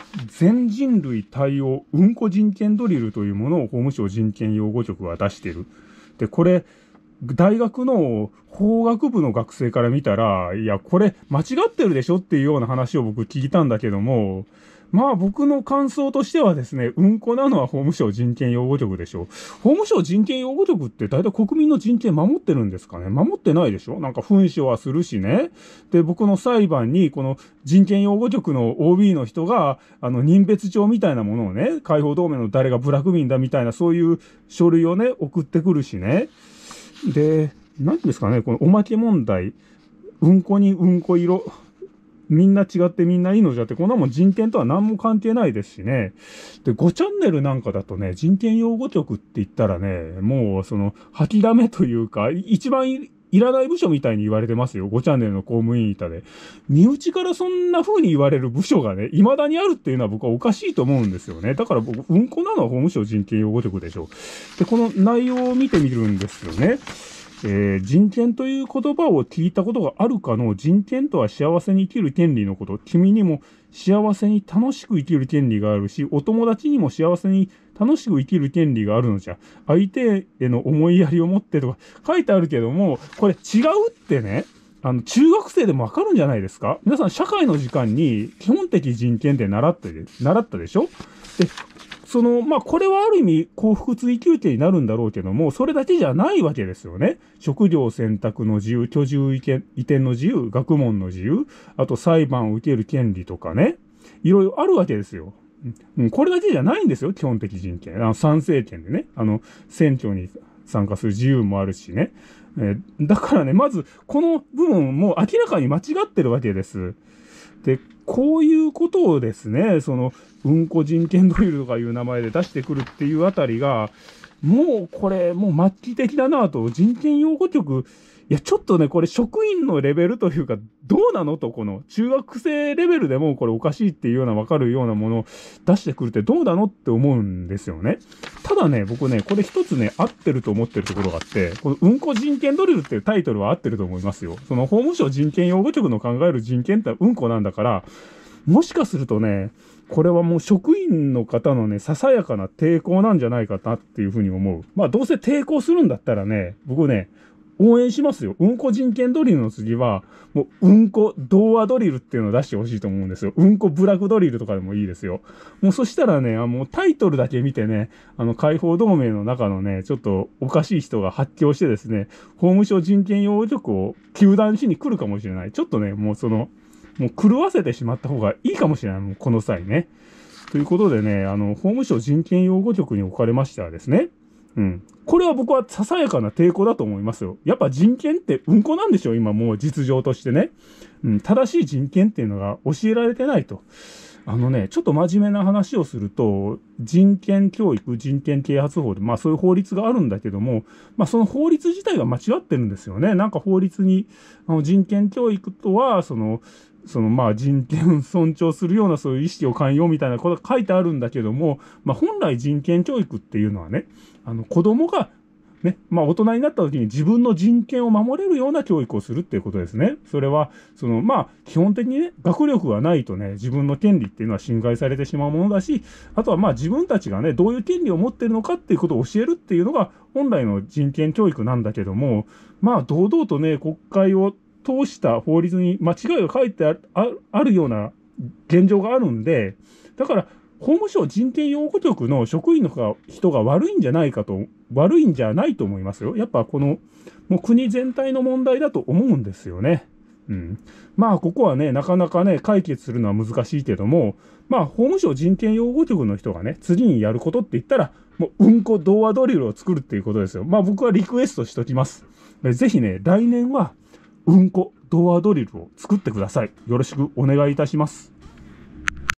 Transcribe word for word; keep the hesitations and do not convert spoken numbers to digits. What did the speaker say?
全人類対応うんこ人権ドリルというものを法務省人権擁護局は出している。で、これ、大学の法学部の学生から見たら、いや、これ間違ってるでしょっていうような話を僕聞いたんだけども、まあ僕の感想としてはですね、うんこなのは法務省人権擁護局でしょ。法務省人権擁護局って大体国民の人権守ってるんですかね？守ってないでしょ？なんか噴書はするしね。で、僕の裁判にこの人権擁護局の オービー の人が、あの、任別帳みたいなものをね、解放同盟の誰が部落民だみたいなそういう書類をね、送ってくるしね。で、何ですかね、このおまけ問題、うんこにうんこ色、みんな違ってみんないいのじゃって、こんなもん人権とは何も関係ないですしね。で、ごチャンネルなんかだとね、人権擁護局って言ったらね、もうその、吐きだめというか、一番い、いらない部署みたいに言われてますよ。ごチャンネルの公務員板で。身内からそんな風に言われる部署がね、未だにあるっていうのは僕はおかしいと思うんですよね。だから僕、うんこなのは法務省人権擁護局でしょう。で、この内容を見てみるんですよね。えー、人権という言葉を聞いたことがあるかの、人権とは幸せに生きる権利のこと。君にも幸せに楽しく生きる権利があるし、お友達にも幸せに楽しく生きる権利があるのじゃ。相手への思いやりを持ってとか書いてあるけども、これ違うってね、あの、中学生でもわかるんじゃないですか？皆さん社会の時間に基本的人権って習って、習ったでしょ？で、その、まあ、これはある意味幸福追求権になるんだろうけども、それだけじゃないわけですよね。職業選択の自由、居住移転の自由、学問の自由、あと裁判を受ける権利とかね。いろいろあるわけですよ。うん、これだけじゃないんですよ、基本的人権。あの、参政権でね。あの、選挙に参加する自由もあるしね。えー、だからね、まず、この部分も明らかに間違ってるわけです。で、こういうことをですね、その、うんこ人権ドリルとかいう名前で出してくるっていうあたりが、もうこれ、もう末期的だなと、人権擁護局、いや、ちょっとね、これ職員のレベルというか、どうなのと、この中学生レベルでもこれおかしいっていうようなわかるようなものを出してくるってどうなのって思うんですよね。ただね、僕ね、これ一つね、合ってると思ってるところがあって、このうんこ人権ドリルっていうタイトルは合ってると思いますよ。その法務省人権擁護局の考える人権ってうんこなんだから、もしかするとね、これはもう職員の方のね、ささやかな抵抗なんじゃないかなっていうふうに思う。まあどうせ抵抗するんだったらね、僕ね、応援しますよ。うんこ人権ドリルの次は、もううんこ童話ドリルっていうのを出してほしいと思うんですよ。うんこ部落ドリルとかでもいいですよ。もうそしたらね、あのタイトルだけ見てね、あの解放同盟の中のね、ちょっとおかしい人が発狂してですね、法務省人権擁護局を糾弾しに来るかもしれない。ちょっとね、もうその、もう狂わせてしまった方がいいかもしれない。もうこの際ね。ということでね、あの、法務省人権擁護局におかれましてはですね、うん。これは僕はささやかな抵抗だと思いますよ。やっぱ人権ってうんこなんでしょ？今もう実情としてね。うん。正しい人権っていうのが教えられてないと。あのね、ちょっと真面目な話をすると、人権教育、人権啓発法で、まあそういう法律があるんだけども、まあその法律自体が間違ってるんですよね。なんか法律に、あの人権教育とは、その、そのまあ人権を尊重するようなそういう意識を寛容みたいなことが書いてあるんだけども、まあ本来人権教育っていうのはね、あの子供がね、まあ大人になった時に自分の人権を守れるような教育をするっていうことですね。それは、そのまあ基本的にね、学力がないとね、自分の権利っていうのは侵害されてしまうものだし、あとはまあ自分たちがね、どういう権利を持ってるのかっていうことを教えるっていうのが本来の人権教育なんだけども、まあ堂々とね、国会を通した法律に間違いが書いてある、ああるような現状があるんで、だから、法務省人権擁護局の職員の人が悪いんじゃないかと、悪いんじゃないと思いますよ。やっぱこの、もう国全体の問題だと思うんですよね。うん。まあ、ここはね、なかなかね、解決するのは難しいけども、まあ、法務省人権擁護局の人がね、次にやることって言ったら、もう、うんこ童話ドリルを作るっていうことですよ。まあ、僕はリクエストしときます。ぜひね、来年は、うんこ童話ドリルを作ってください。よろしくお願いいたします。